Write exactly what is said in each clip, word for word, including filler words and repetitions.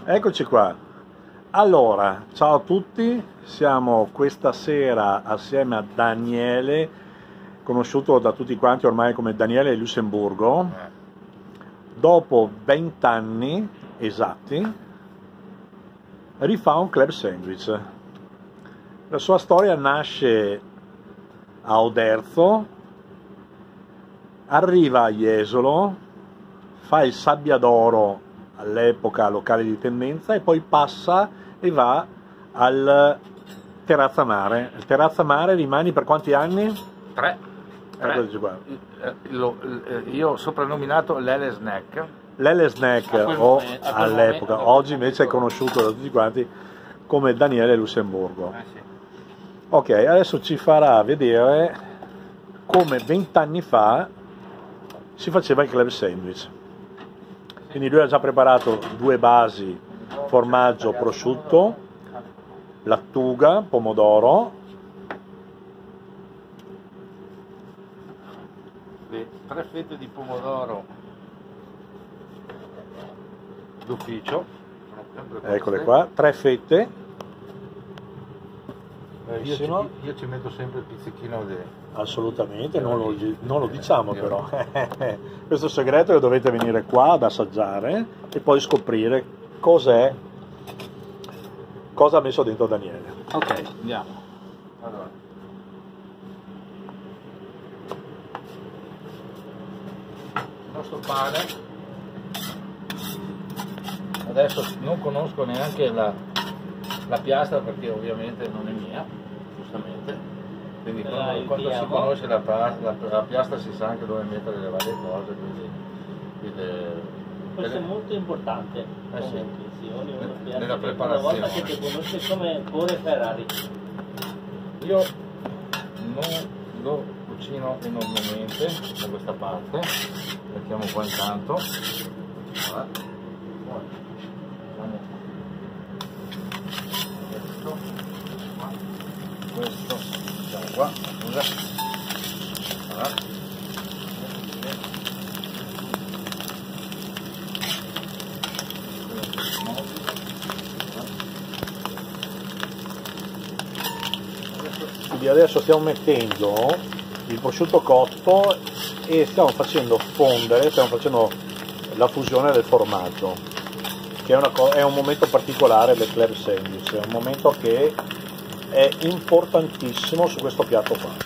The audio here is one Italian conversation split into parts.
Eccoci qua. Allora, ciao a tutti, siamo questa sera assieme a Daniele, conosciuto da tutti quanti ormai come Daniele Lussemburgo. Dopo vent'anni esatti rifà un club sandwich. La sua storia nasce a Oderzo, arriva a Jesolo, fa il Sabbiadoro all'epoca locale di tendenza e poi passa e va al Terrazza Mare. Il Terrazza Mare rimani per quanti anni? Tre. Tre. Qua. Io ho soprannominato l'Ele Snack. L'Ele Snack o all'epoca, oggi invece è conosciuto da tutti quanti come Daniele Lussemburgo. Eh sì. Ok, adesso ci farà vedere come vent'anni fa si faceva il club sandwich. Quindi lui ha già preparato due basi, formaggio, prosciutto, lattuga, pomodoro, le tre fette di pomodoro d'ufficio, eccole qua, tre fette. io ci, io ci metto sempre il pizzichino di... Assolutamente, non lo, non lo diciamo però. Questo segreto che dovete venire qua ad assaggiare e poi scoprire cos'è, cosa ha messo dentro Daniele. Ok, andiamo. Allora. Il nostro pane, adesso non conosco neanche la, la piastra perché ovviamente non è mia, giustamente. Quindi quando, quando si conosce la, la, la piastra si sa anche dove mettere le varie cose, quindi, quindi questo delle... è molto importante eh sì. nella, nella preparazione. Una volta che ti conosci come cuore Ferrari. Io non lo cucino enormemente da questa parte, mettiamo qua intanto. Allora. Questo, mettiamo qua, scusa. Allora. Quindi adesso stiamo mettendo il prosciutto cotto e stiamo facendo fondere, stiamo facendo la fusione del formaggio, che è, una è un momento particolare del club sandwich, è un momento che è importantissimo su questo piatto qua.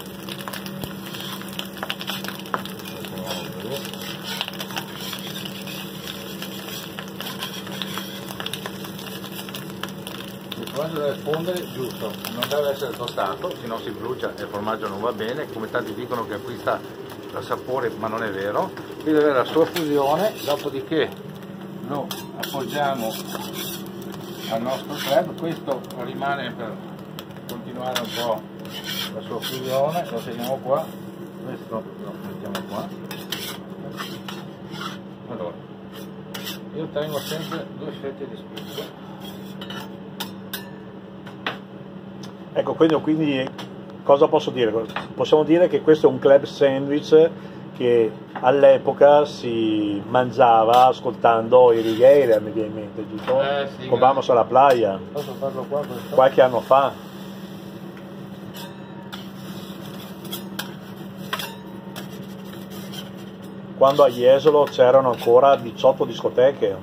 Il formaggio deve fondere giusto, non deve essere tostato, se no si brucia e il formaggio non va bene, come tanti dicono che acquista il sapore, ma non è vero. Qui deve avere la sua fusione, dopodiché lo appoggiamo al nostro club, questo rimane per continuare un po' la sua fusione, lo teniamo qua, questo lo mettiamo qua. Allora, io tengo sempre due fette di spicco. Ecco, quindi, quindi cosa posso dire? Possiamo dire che questo è un club sandwich che all'epoca si mangiava ascoltando i Righeira, mi viene in mente, giusto? Eh, sì, Con Vamos alla Playa. Posso farlo qua? Questo? Qualche anno fa. Quando a Jesolo c'erano ancora diciotto discoteche.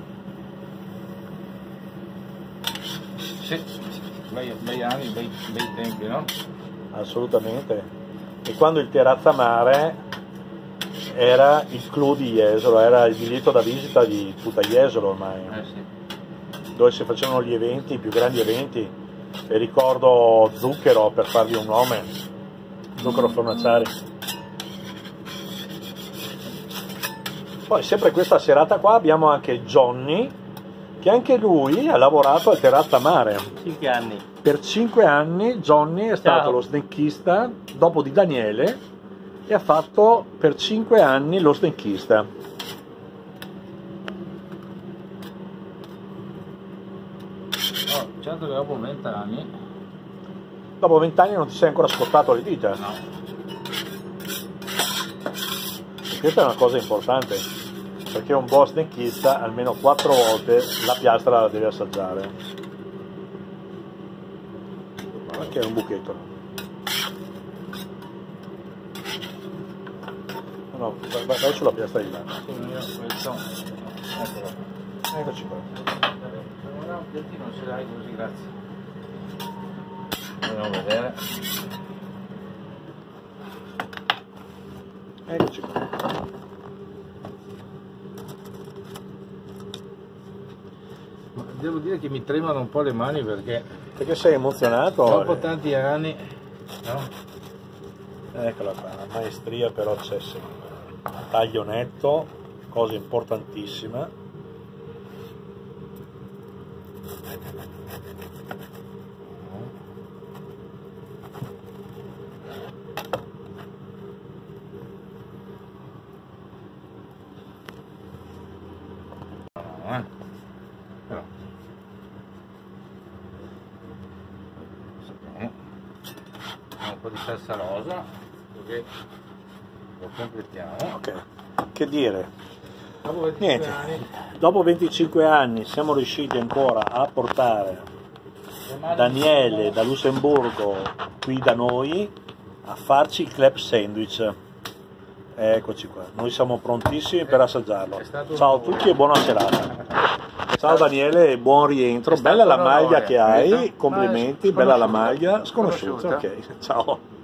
Sì. Bei, bei anni, bei, bei tempi, no? Assolutamente. E quando il Terrazza Mare era il clou di Jesolo, era il biglietto da visita di tutta Jesolo ormai, Eh sì. dove si facevano gli eventi, i più grandi eventi. E ricordo Zucchero, per farvi un nome, Zucchero Fornaciari. Poi sempre questa serata qua abbiamo anche Johnny, che anche lui ha lavorato al Terrazza Mare. cinque anni. Per cinque anni Johnny è stato Ciao. lo snecchista dopo di Daniele e ha fatto per cinque anni lo snecchista. Oh, certo che dopo venti anni. Dopo venti anni non ti sei ancora scottato le dita. No. E questa è una cosa importante. perché un bosnichista almeno quattro volte la piastra la deve assaggiare. Anche un buchetto. No, no, vai, vai sulla piastra di là. Eccoci qua. No, un piattino ce l'hai così, grazie. Andiamo a vedere. Eccoci qua. Ma devo dire che mi tremano un po' le mani perché Perché sei emozionato? dopo tanti anni, no? Eccola qua, la maestria però c'è sempre. Taglio netto, cosa importantissima. Eh. Però. Un po' di salsa rosa, così lo completiamo. Ok, che dire? Dopo venticinque Niente, anni, dopo venticinque anni siamo riusciti ancora a portare Daniele da Lussemburgo qui da noi a farci il club sandwich. Eccoci qua, noi siamo prontissimi per assaggiarlo. Ciao a tutti e buona serata. Ciao Daniele e buon rientro. Bella la maglia che hai, complimenti, bella la maglia. Sconosciuta, ok, ciao.